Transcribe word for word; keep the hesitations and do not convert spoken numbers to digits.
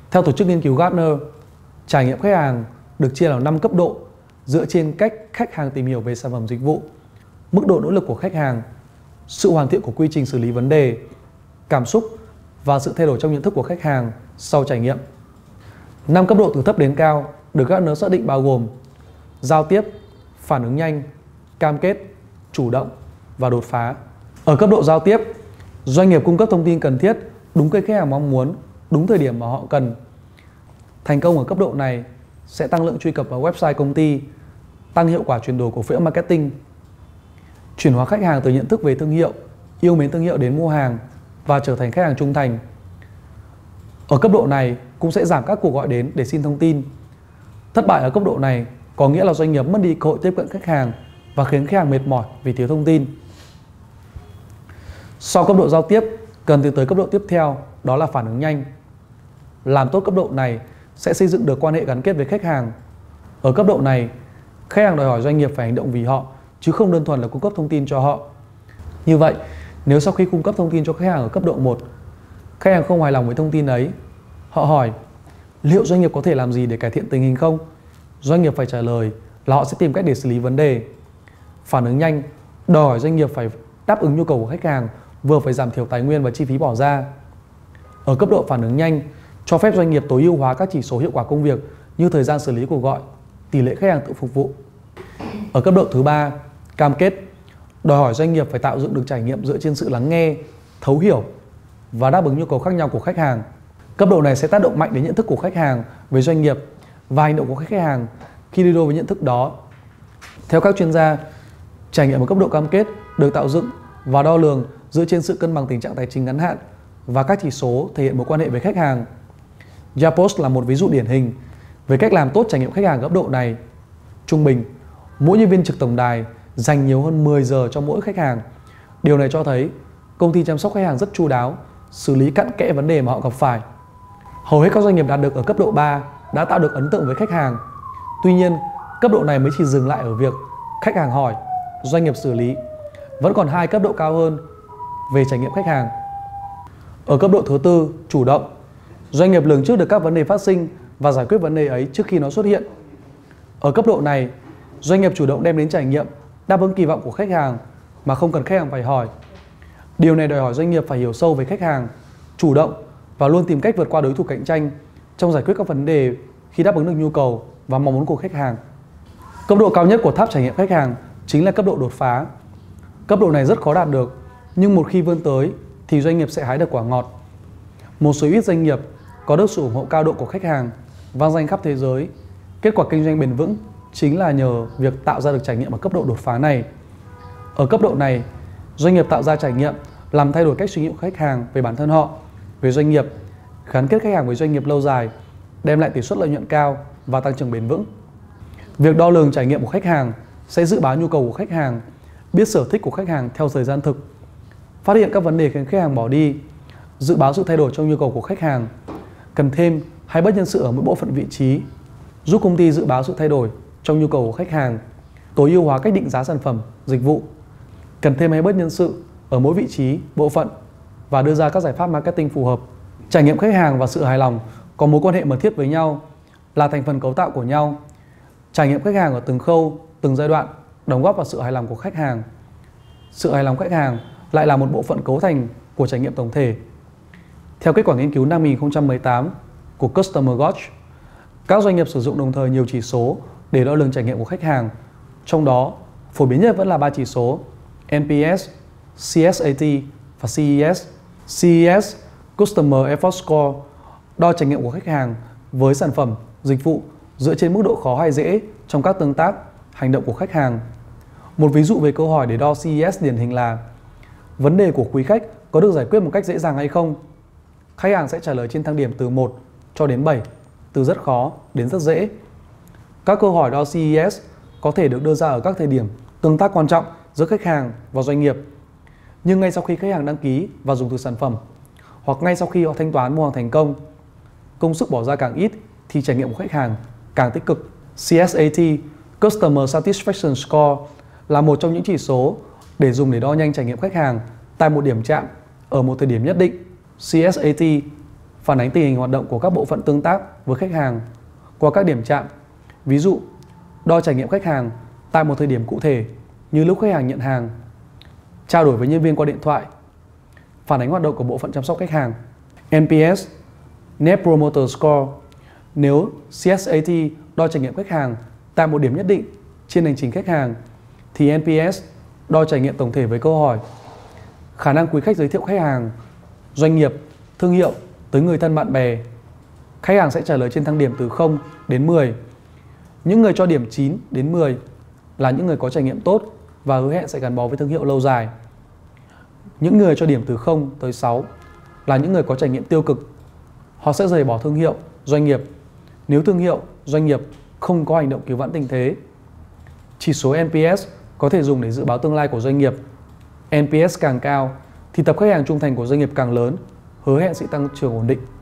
Theo tổ chức nghiên cứu Gartner, trải nghiệm khách hàng được chia làm năm cấp độ dựa trên cách khách hàng tìm hiểu về sản phẩm dịch vụ, mức độ nỗ lực của khách hàng, sự hoàn thiện của quy trình xử lý vấn đề, cảm xúc và sự thay đổi trong nhận thức của khách hàng sau trải nghiệm. Năm cấp độ từ thấp đến cao được Gartner xác định bao gồm giao tiếp, phản ứng nhanh, cam kết, chủ động và đột phá. Ở cấp độ giao tiếp, doanh nghiệp cung cấp thông tin cần thiết đúng cái khách hàng mong muốn, đúng thời điểm mà họ cần. Thành công ở cấp độ này sẽ tăng lượng truy cập vào website công ty, tăng hiệu quả chuyển đổi của phiếu marketing, chuyển hóa khách hàng từ nhận thức về thương hiệu, yêu mến thương hiệu đến mua hàng và trở thành khách hàng trung thành. Ở cấp độ này cũng sẽ giảm các cuộc gọi đến để xin thông tin. Thất bại ở cấp độ này có nghĩa là doanh nghiệp mất đi cơ hội tiếp cận khách hàng và khiến khách hàng mệt mỏi vì thiếu thông tin. Sau cấp độ giao tiếp, cần tiến tới cấp độ tiếp theo, đó là phản ứng nhanh. Làm tốt cấp độ này sẽ xây dựng được quan hệ gắn kết với khách hàng. Ở cấp độ này, khách hàng đòi hỏi doanh nghiệp phải hành động vì họ, chứ không đơn thuần là cung cấp thông tin cho họ. Như vậy, nếu sau khi cung cấp thông tin cho khách hàng ở cấp độ một, khách hàng không hài lòng với thông tin ấy, họ hỏi liệu doanh nghiệp có thể làm gì để cải thiện tình hình không? Doanh nghiệp phải trả lời là họ sẽ tìm cách để xử lý vấn đề. Phản ứng nhanh đòi hỏi doanh nghiệp phải đáp ứng nhu cầu của khách hàng, vừa phải giảm thiểu tài nguyên và chi phí bỏ ra. Ở cấp độ phản ứng nhanh, cho phép doanh nghiệp tối ưu hóa các chỉ số hiệu quả công việc như thời gian xử lý cuộc gọi, tỷ lệ khách hàng tự phục vụ. Ở cấp độ thứ ba, cam kết, đòi hỏi doanh nghiệp phải tạo dựng được trải nghiệm dựa trên sự lắng nghe, thấu hiểu và đáp ứng nhu cầu khác nhau của khách hàng. Cấp độ này sẽ tác động mạnh đến nhận thức của khách hàng với doanh nghiệp và hành động của khách hàng khi đi đôi với nhận thức đó. Theo các chuyên gia, trải nghiệm ở cấp độ cam kết được tạo dựng và đo lường dựa trên sự cân bằng tình trạng tài chính ngắn hạn và các chỉ số thể hiện mối quan hệ với khách hàng. Zappos là một ví dụ điển hình về cách làm tốt trải nghiệm khách hàng cấp độ này. Trung bình, mỗi nhân viên trực tổng đài dành nhiều hơn mười giờ cho mỗi khách hàng. Điều này cho thấy công ty chăm sóc khách hàng rất chu đáo, xử lý cặn kẽ vấn đề mà họ gặp phải. Hầu hết các doanh nghiệp đạt được ở cấp độ ba đã tạo được ấn tượng với khách hàng. Tuy nhiên, cấp độ này mới chỉ dừng lại ở việc khách hàng hỏi, doanh nghiệp xử lý. Vẫn còn hai cấp độ cao hơn về trải nghiệm khách hàng. Ở cấp độ thứ tư, chủ động, doanh nghiệp lường trước được các vấn đề phát sinh và giải quyết vấn đề ấy trước khi nó xuất hiện. Ở cấp độ này, doanh nghiệp chủ động đem đến trải nghiệm đáp ứng kỳ vọng của khách hàng mà không cần khách hàng phải hỏi. Điều này đòi hỏi doanh nghiệp phải hiểu sâu về khách hàng, chủ động và luôn tìm cách vượt qua đối thủ cạnh tranh trong giải quyết các vấn đề khi đáp ứng được nhu cầu và mong muốn của khách hàng. Cấp độ cao nhất của tháp trải nghiệm khách hàng chính là cấp độ đột phá. Cấp độ này rất khó đạt được, nhưng một khi vươn tới thì doanh nghiệp sẽ hái được quả ngọt. Một số ít doanh nghiệp có được sự ủng hộ cao độ của khách hàng, vang danh khắp thế giới. Kết quả kinh doanh bền vững chính là nhờ việc tạo ra được trải nghiệm ở cấp độ đột phá này. Ở cấp độ này, doanh nghiệp tạo ra trải nghiệm làm thay đổi cách suy nghĩ của khách hàng về bản thân họ, về doanh nghiệp, gắn kết khách hàng với doanh nghiệp lâu dài, đem lại tỷ suất lợi nhuận cao và tăng trưởng bền vững. Việc đo lường trải nghiệm của khách hàng sẽ dự báo nhu cầu của khách hàng, biết sở thích của khách hàng theo thời gian thực, phát hiện các vấn đề khiến khách hàng bỏ đi, dự báo sự thay đổi trong nhu cầu của khách hàng, cần thêm hay bớt nhân sự ở mỗi bộ phận vị trí, giúp công ty dự báo sự thay đổi trong nhu cầu của khách hàng, tối ưu hóa cách định giá sản phẩm, dịch vụ, cần thêm hay bớt nhân sự ở mỗi vị trí, bộ phận và đưa ra các giải pháp marketing phù hợp. Trải nghiệm khách hàng và sự hài lòng có mối quan hệ mật thiết với nhau, là thành phần cấu tạo của nhau. Trải nghiệm khách hàng ở từng khâu, từng giai đoạn đóng góp vào sự hài lòng của khách hàng. Sự hài lòng khách hàng lại là một bộ phận cấu thành của trải nghiệm tổng thể. Theo kết quả nghiên cứu năm hai nghìn không trăm mười tám của Customer Watch, các doanh nghiệp sử dụng đồng thời nhiều chỉ số để đo lường trải nghiệm của khách hàng. Trong đó, phổ biến nhất vẫn là ba chỉ số N P S, C S A T và C E S. C E S, Customer Effort Score, đo trải nghiệm của khách hàng với sản phẩm, dịch vụ dựa trên mức độ khó hay dễ trong các tương tác, hành động của khách hàng. Một ví dụ về câu hỏi để đo C E S điển hình là: vấn đề của quý khách có được giải quyết một cách dễ dàng hay không? Khách hàng sẽ trả lời trên thang điểm từ một cho đến bảy, từ rất khó đến rất dễ. Các câu hỏi đo C E S có thể được đưa ra ở các thời điểm tương tác quan trọng giữa khách hàng và doanh nghiệp. Nhưng ngay sau khi khách hàng đăng ký và dùng thử sản phẩm, hoặc ngay sau khi họ thanh toán mua hàng thành công, công sức bỏ ra càng ít thì trải nghiệm của khách hàng càng tích cực. C S A T, Customer Satisfaction Score, là một trong những chỉ số để dùng để đo nhanh trải nghiệm khách hàng tại một điểm chạm ở một thời điểm nhất định. C S A T phản ánh tình hình hoạt động của các bộ phận tương tác với khách hàng qua các điểm chạm. Ví dụ, đo trải nghiệm khách hàng tại một thời điểm cụ thể như lúc khách hàng nhận hàng, trao đổi với nhân viên qua điện thoại, phản ánh hoạt động của bộ phận chăm sóc khách hàng. en pê ét, Net Promoter Score. Nếu xê ét a tê đo trải nghiệm khách hàng tại một điểm nhất định trên hành trình khách hàng, thì en pê ét đo trải nghiệm tổng thể với câu hỏi khả năng quý khách giới thiệu khách hàng, doanh nghiệp, thương hiệu tới người thân bạn bè. Khách hàng sẽ trả lời trên thang điểm từ không đến mười. Những người cho điểm chín đến mười là những người có trải nghiệm tốt và hứa hẹn sẽ gắn bó với thương hiệu lâu dài. Những người cho điểm từ không tới sáu là những người có trải nghiệm tiêu cực. Họ sẽ rời bỏ thương hiệu, doanh nghiệp nếu thương hiệu, doanh nghiệp không có hành động cứu vãn tình thế. Chỉ số en pê ét có thể dùng để dự báo tương lai của doanh nghiệp. en pê ét càng cao thì tập khách hàng trung thành của doanh nghiệp càng lớn, hứa hẹn sự tăng trưởng ổn định.